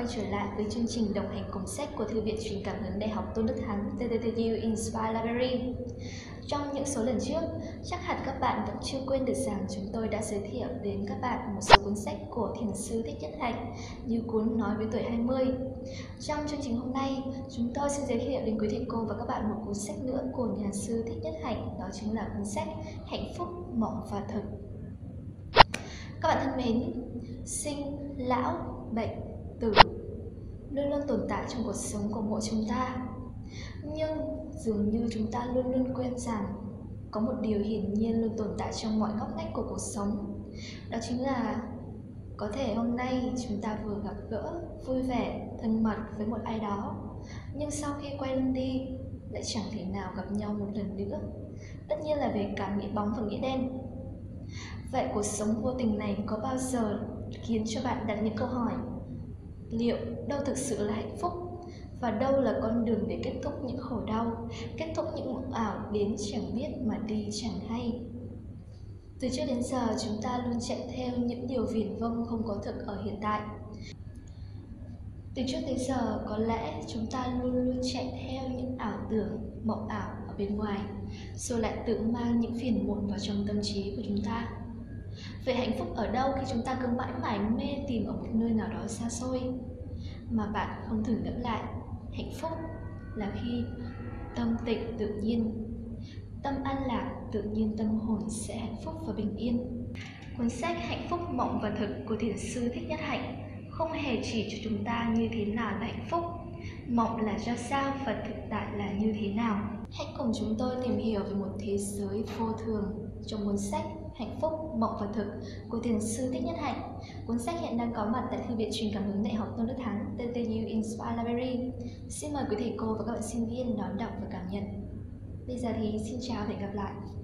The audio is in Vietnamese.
quay trở lại với chương trình đồng hành cùng sách của Thư viện Truyền cảm hứng Đại học Tôn Đức Thắng TTTU Inspire Library. Trong những số lần trước, chắc hẳn các bạn vẫn chưa quên được rằng chúng tôi đã giới thiệu đến các bạn một số cuốn sách của thiền sư Thích Nhất Hạnh như cuốn Nói với tuổi 20. Trong chương trình hôm nay, chúng tôi xin giới thiệu đến quý thầy cô và các bạn một cuốn sách nữa của nhà sư Thích Nhất Hạnh, đó chính là cuốn sách Hạnh phúc, mộng và thực. Các bạn thân mến, sinh, lão, bệnh, tử luôn luôn tồn tại trong cuộc sống của mỗi chúng ta. Nhưng dường như chúng ta luôn luôn quên rằng có một điều hiển nhiên luôn tồn tại trong mọi ngóc ngách của cuộc sống. Đó chính là có thể hôm nay chúng ta vừa gặp gỡ, vui vẻ, thân mật với một ai đó, nhưng sau khi quay lưng đi lại chẳng thể nào gặp nhau một lần nữa. Tất nhiên là về cả nghĩa bóng và nghĩa đen. Vậy cuộc sống vô tình này có bao giờ khiến cho bạn đặt những câu hỏi liệu đâu thực sự là hạnh phúc, và đâu là con đường để kết thúc những khổ đau, kết thúc những mộng ảo đến chẳng biết mà đi chẳng hay. Từ trước đến giờ chúng ta luôn chạy theo những điều viển vông không có thực ở hiện tại. Từ trước tới giờ có lẽ chúng ta luôn luôn chạy theo những ảo tưởng, mộng ảo ở bên ngoài, rồi lại tự mang những phiền muộn vào trong tâm trí của chúng ta. Vậy hạnh phúc ở đâu khi chúng ta cứ mãi mãi mê tìm ở một nơi nào đó xa xôi, mà bạn không thử ngẫm lại hạnh phúc là khi tâm tịnh tự nhiên, tâm an lạc tự nhiên tâm hồn sẽ hạnh phúc và bình yên. Cuốn sách Hạnh phúc, mộng và thực của thiền sư Thích Nhất Hạnh không hề chỉ cho chúng ta như thế nào là hạnh phúc, mộng là ra sao và thực tại là như thế nào. Hãy cùng chúng tôi tìm hiểu về một thế giới vô thường trong cuốn sách Hạnh phúc, mộng và thực của thiền sư Thích Nhất Hạnh. Cuốn sách hiện đang có mặt tại Thư viện Truyền cảm hứng Đại học Tôn Đức Thắng TTU Inspire Library. Xin mời quý thầy cô và các bạn sinh viên đón đọc và cảm nhận. Bây giờ thì xin chào và hẹn gặp lại.